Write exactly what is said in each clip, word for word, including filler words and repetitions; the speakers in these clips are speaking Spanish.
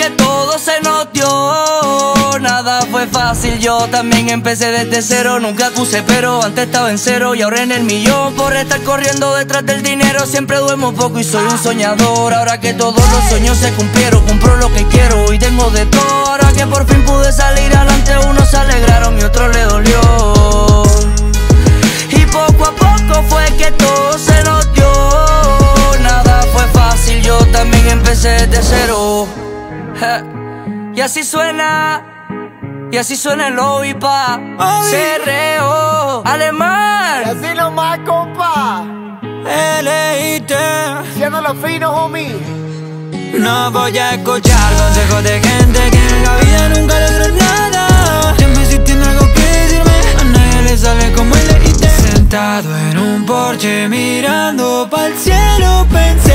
que todo se nos dio. Nada fue fácil, yo también empecé desde cero. Nunca puse pero, antes estaba en cero y ahora en el millón. Por estar corriendo detrás del dinero siempre duermo poco y soy un soñador. Ahora que todos los sueños se cumplieron, compro lo que quiero y tengo de todo. Ahora que por fin pude salir adelante, unos se alegraron y otros le dolió. Y poco a poco fue que todo se nos dio. Nada fue fácil, yo también empecé desde cero. Ja. Y así suena, y así suena el lobby pa' Cerreo, Alemán. Y así nomás, compa. L I T, Siendo los finos, homie. no voy a escuchar consejos de gente que en la vida nunca logró nada. Dime si tiene algo que decirme, a nadie le sale como el L I T. Sentado en un porche mirando pa'l cielo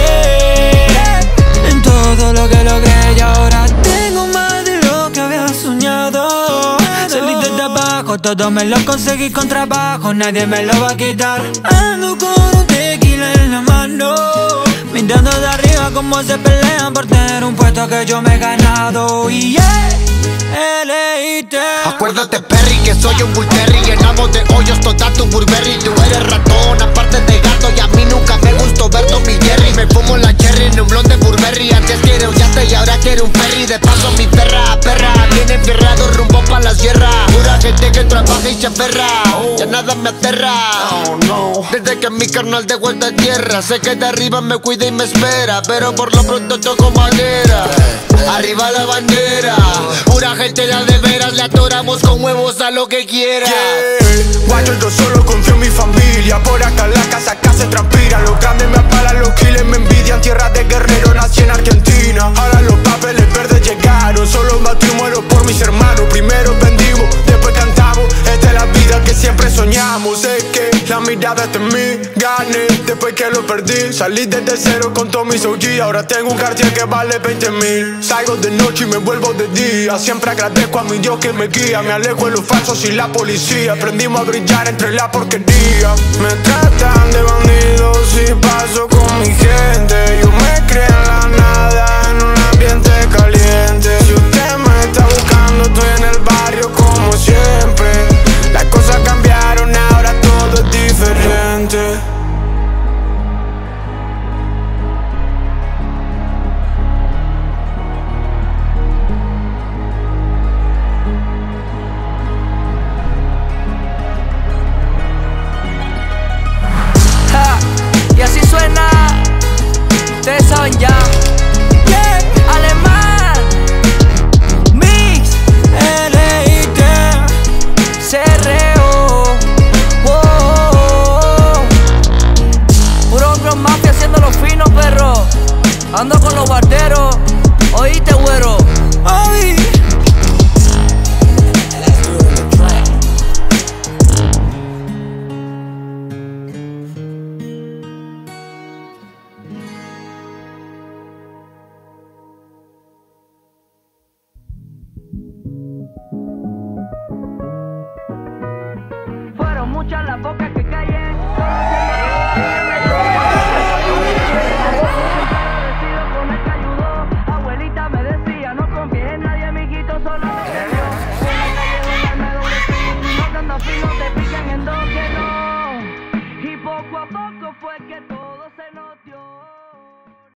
pensé en todo lo que logré y ahora tengo más de lo que había soñado. Salí desde abajo, todo me lo conseguí con trabajo, nadie me lo va a quitar. Ando con un tequila en la mano, mirando de arriba cómo se pelean por tener un puesto que yo me he ganado. Y yeah, L I T. Acuérdate, Perry, que soy un Bullberry. Llenamos de hoyos toda tu Burberry. Tú eres ratón, aparte de gato. Y a mí nunca me gustó ver Tom y Jerry. Me fumo la cherry en un blond de Burberry. Antes quiere un yate y ahora quiere un ferry. De paso mi perra, perra, viene enfierrado rumbo pa' la sierra. Pura gente que trabaja y se aferra. Ya nada me aterra. Desde que mi carnal de vuelta a tierra, sé que de arriba me cuida y me espera, pero por lo pronto toco madera. Arriba la bandera, pura gente la de veras, le atoramos con huevos a lo que quiera. Yeah. Guayo, yo solo confío en mi familia. Por acá la casa acá se transpira. Los grandes me apalan, los killers me envidian. Tierra de guerrero, nací en Argentina. Ahora los papeles verdes llegaron. Solo matrimonio por mis hermanos. Primero vendimos, después cantamos. Esta es la vida que siempre soñamos. Sé que la mirada está en mí. Gané después que lo perdí. Salí desde cero con todos mis O G. Ahora tengo un Cartier que vale veinte mil. Salgo de noche y me vuelvo de día. Siempre agradezco a mi Dios que me guía. Me alejo de los falsos y la policía. Aprendimos a brillar entre la porquería. Me tratan de bandido si paso con mi gente. Yo me crié en la nada, en un ambiente caliente. Si usted me está buscando, estoy en el barrio como siempre. Las cosas cambiaron, ahora todo es diferente. Y así suena, ustedes saben ya. Yeah, Alemán, Mix, L I T, Cerreo, oh, oh, oh. Puro hombros mafia haciendo los finos, perro. Ando con los barteros, oíste, güero. Oí. Fueron muchas las bocas